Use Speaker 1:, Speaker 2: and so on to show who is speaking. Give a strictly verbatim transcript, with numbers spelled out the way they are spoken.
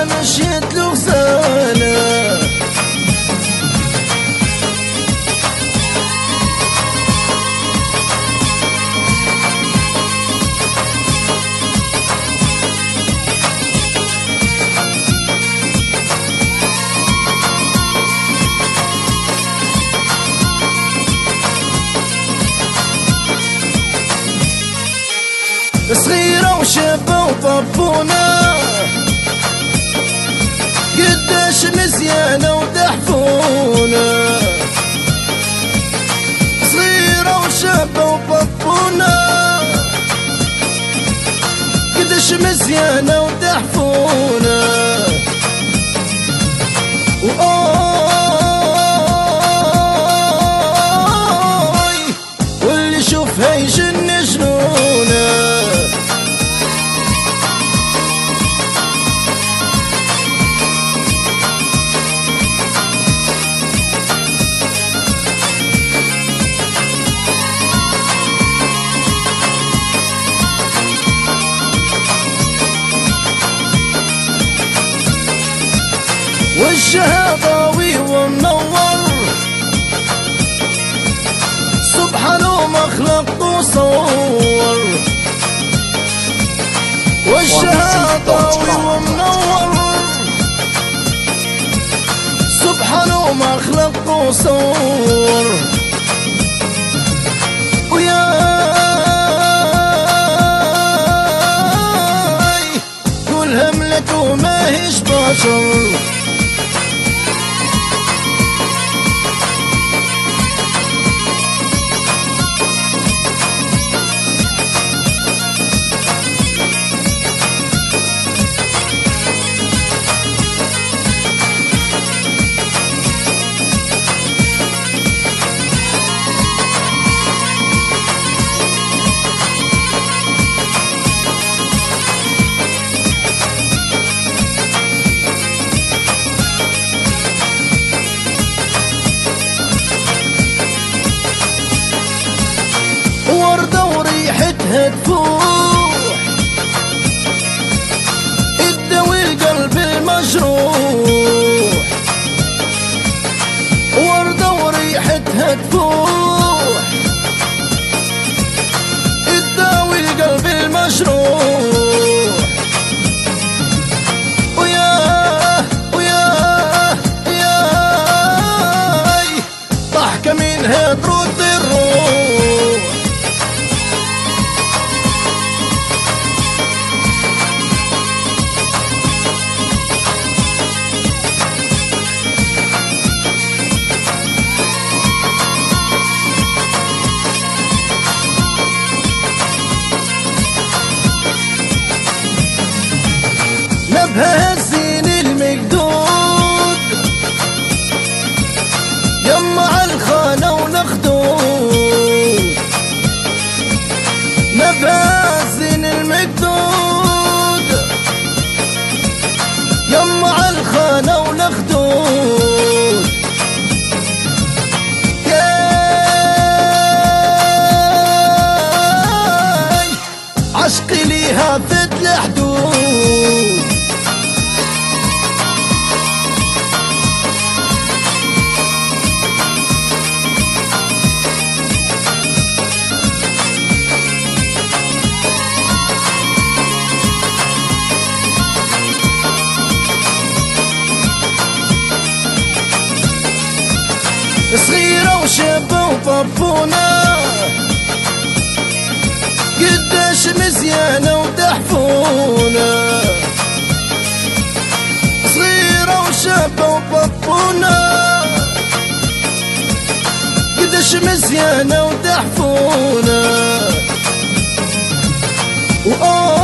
Speaker 1: ما مشيت له غزالة. صغيرة وشابة وطفونة قداش مزيانة وتحفونة. صغيرة وشابة وطفونة قداش مزيانة وتحفونة. وآي واللي يشوفها يجن جنونة. وجهها ضاوي ومنور سبحانه ما خلق وصور. وجهها ضاوي ومنور سبحانه ما خلق وصور. وياي كلها ملك وما هيش بشر. وردة وريحتها تفوح تداوي القلب المجروح. وردة وريحتها تفوح تداوي القلب المجروح. وياه وياه ياي ضحكة منها ترد الروح. نبها الزين المقدود يما عالخانة ونخدود. نبها الزين المقدود يما عالخانة ونخدود. ياي عشقي ليها فت الحدود. صغيرة وشابة وطفونة قداش مزيانة وتحفونة. صغيرة وشابة وطفونة قداش مزيانة وتحفونة.